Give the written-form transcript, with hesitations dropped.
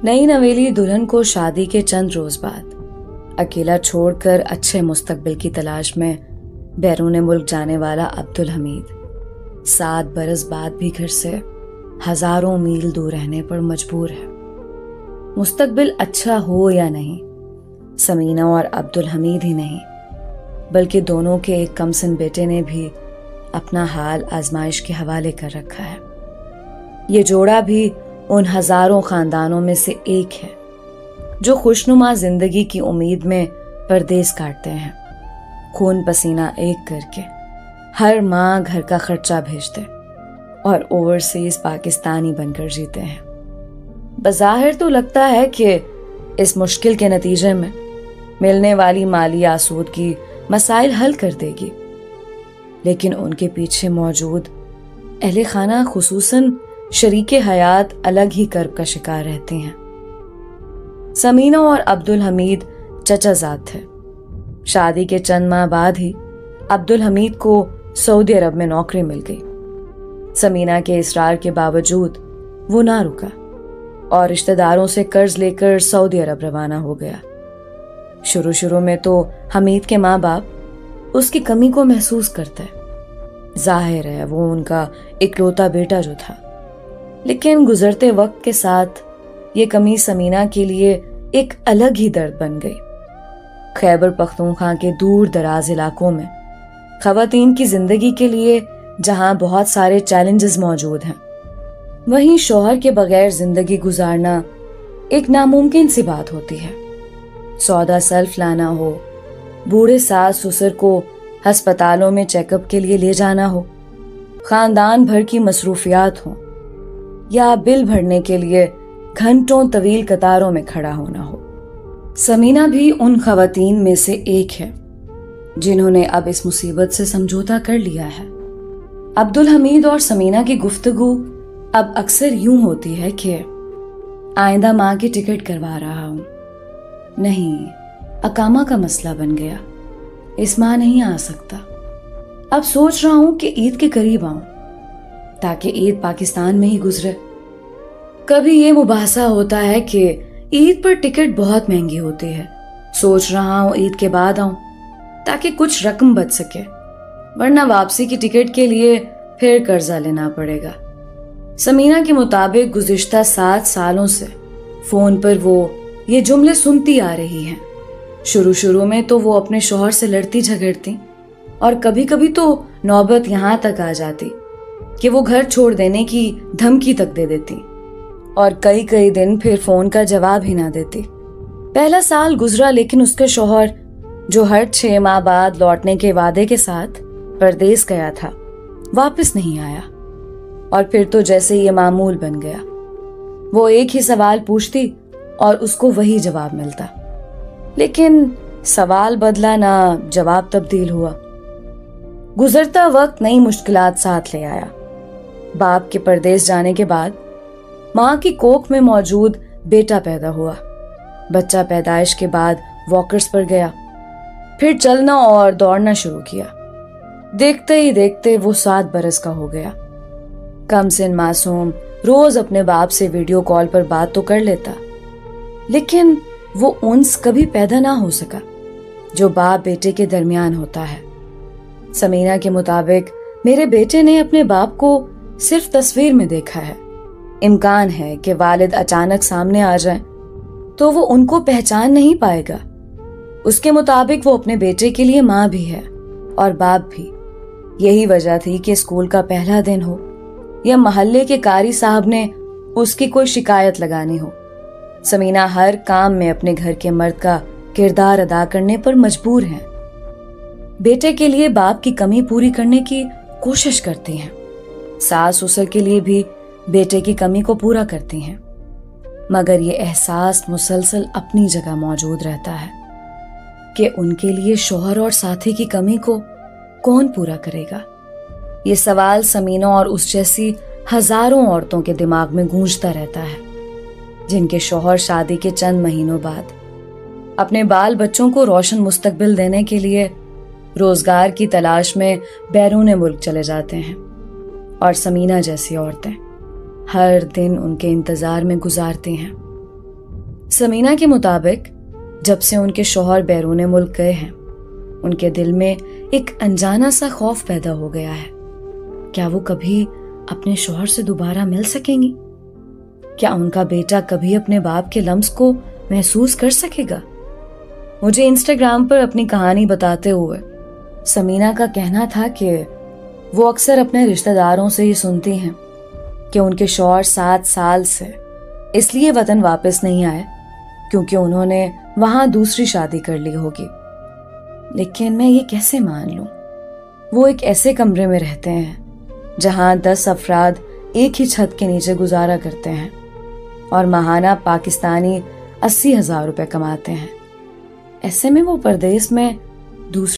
نئی نویلی دلہن کو شادی کے چند روز بعد اکیلا چھوڑ کر اچھے مستقبل کی تلاش میں بیرون ملک جانے والا عبدالحمید 7 برس بعد بھی گھر سے ہزاروں میل دور رہنے پر مجبور ہے۔ مستقبل اچھا ہو یا نہیں، سمینہ اور عبدالحمید ہی نہیں بلکہ دونوں کے ایک کم سن بیٹے نے بھی اپنا حال آزمائش کے حوالے کر رکھا ہے۔ یہ جوڑا بھی ان ہزاروں خاندانوں میں سے ایک ہے جو خوشنما زندگی کی امید میں پردیس کاٹتے ہیں، خون پسینہ ایک کر کے ہر ماہ گھر کا خرچہ بھیجتے اور اوورسیز پاکستانی بن کر جیتے ہیں۔ بظاہر تو لگتا ہے کہ اس مشکل کے نتیجے میں ملنے والی مالی آسودگی مسائل حل کر دے گی، لیکن ان کے پیچھے موجود اہل خانہ خصوصاً شریک حیات الگ ہی کرب کا شکار رہتے ہیں۔ سمینہ اور عبدالحمید چچا زاد تھے۔ شادی کے چند ماہ بعد ہی عبدالحمید کو سعودی عرب میں نوکری مل گئی۔ سمینہ کے اصرار کے باوجود وہ نہ رکا اور رشتہ داروں سے قرض لے کر سعودی عرب روانہ ہو گیا۔ شروع میں تو حمید کے ماں باپ اس کی کمی کو محسوس کرتے، ظاہر ہے وہ ان کا اکلوتا بیٹا جو تھا، لیکن گزرتے وقت کے ساتھ یہ کمی سمینہ کے لیے ایک الگ ہی درد بن گئی۔ خیبر پختونخوا کے دور دراز علاقوں میں خواتین کی زندگی کے لیے جہاں بہت سارے چیلنجز موجود ہیں، وہیں شوہر کے بغیر زندگی گزارنا ایک ناممکن سی بات ہوتی ہے۔ سودا سلف لانا ہو، بوڑھے ساس سسر کو ہسپتالوں میں چیک اپ کے لیے لے جانا ہو، خاندان بھر کی مصروفیات ہوں، یا بل بھرنے کے لیے گھنٹوں طویل قطاروں میں کھڑا ہونا ہو۔ سمینہ بھی ان خواتین میں سے ایک ہے جنہوں نے اب اس مصیبت سے سمجھوتا کر لیا ہے۔ عبدالحمید اور سمینہ کی گفتگو اب اکثر یوں ہوتی ہے کہ آئندہ ماں کی ٹکٹ کروا رہا ہوں، نہیں اقامہ کا مسئلہ بن گیا، اس ماہ نہیں آ سکتا، اب سوچ رہا ہوں کہ عید کے قریب آؤں تاکہ عید پاکستان میں ہی گزرے۔ کبھی یہ مباحثہ ہوتا ہے کہ عید پر ٹکٹ بہت مہنگی ہوتی ہے، سوچ رہا ہوں عید کے بعد آؤں تاکہ کچھ رقم بچ سکے، ورنہ واپسی کی ٹکٹ کے لیے پھر قرضہ لینا پڑے گا۔ سمینہ کے مطابق گزشتہ 7 سالوں سے فون پر وہ یہ جملے سنتی آ رہی ہیں۔ شروع میں تو وہ اپنے شوہر سے لڑتی جھگڑتی اور کبھی کبھی تو نوبت یہاں تک آ جاتی کہ وہ گھر چھوڑ دینے کی دھمکی تک دے دیتی اور کئی دن پھر فون کا جواب ہی نہ دیتی۔ پہلا سال گزرا، لیکن اس کا شوہر جو ہر 6 ماہ بعد لوٹنے کے وعدے کے ساتھ پردیس گیا تھا واپس نہیں آیا، اور پھر تو جیسے یہ معمول بن گیا، وہ ایک ہی سوال پوچھتی اور اس کو وہی جواب ملتا، لیکن سوال بدلا نہ جواب تبدیل ہوا۔ گزرتا وقت نئی مشکلات ساتھ لے آیا۔ باپ کے پردیس جانے کے بعد ماں کی کوکھ میں موجود بیٹا پیدا ہوا۔ بچہ پیدائش کے بعد واکرز پر گیا، پھر چلنا اور دوڑنا شروع کیا۔ دیکھتے ہی دیکھتے وہ 7 برس کا ہو گیا۔ کم سن معصوم روز اپنے باپ سے ویڈیو کال پر بات تو کر لیتا، لیکن وہ انس کبھی پیدا نہ ہو سکا جو باپ بیٹے کے درمیان ہوتا ہے۔ سمینہ کے مطابق میرے بیٹے نے اپنے باپ کو صرف تصویر میں دیکھا ہے، امکان ہے کہ والد اچانک سامنے آ جائیں تو وہ ان کو پہچان نہیں پائے گا۔ اس کے مطابق وہ اپنے بیٹے کے لیے ماں بھی ہے اور باپ بھی۔ یہی وجہ تھی کہ اسکول کا پہلا دن ہو یا محلے کے قاری صاحب نے اس کی کوئی شکایت لگانی ہو، سمینہ ہر کام میں اپنے گھر کے مرد کا کردار ادا کرنے پر مجبور ہیں۔ بیٹے کے لیے باپ کی کمی پوری کرنے کی کوشش کرتی ہیں، ساس سسر کے لیے بھی بیٹے کی کمی کو پورا کرتی ہیں، مگر یہ احساس مسلسل اپنی جگہ موجود رہتا ہے کہ ان کے لیے شوہر اور ساتھی کی کمی کو کون پورا کرے گا۔ یہ سوال سمینہ اور اس جیسی ہزاروں عورتوں کے دماغ میں گونجتا رہتا ہے جن کے شوہر شادی کے چند مہینوں بعد اپنے بال بچوں کو روشن مستقبل دینے کے لیے روزگار کی تلاش میں بیرون ملک چلے جاتے ہیں، اور سمینہ جیسی عورتیں ہر دن ان کے انتظار میں گزارتی ہیں سمینہ کے مطابق جب سے ان کے شوہر بیرون ملک گئے ہیں ان کے دل میں ایک انجانا سا خوف پیدا ہو گیا ہے. کیا وہ کبھی اپنے شوہر سے دوبارہ مل سکیں گی؟ کیا ان کا بیٹا کبھی اپنے باپ کے لمس کو محسوس کر سکے گا؟ مجھے انسٹاگرام پر اپنی کہانی بتاتے ہوئے سمینہ کا کہنا تھا کہ وہ اکثر اپنے رشتہ داروں سے یہ سنتی ہیں کہ ان کے شوہر 7 سال سے اس لیے وطن واپس نہیں آئے کیونکہ انہوں نے وہاں دوسری شادی کر لی ہوگی. لیکن میں یہ کیسے مان لوں؟ وہ ایک ایسے کمرے میں رہتے ہیں جہاں 10 افراد ایک ہی چھت کے نیچے گزارا کرتے ہیں اور ماہانہ پاکستانی 80,000 روپے کماتے ہیں. ایسے میں وہ پردیس میں دوسری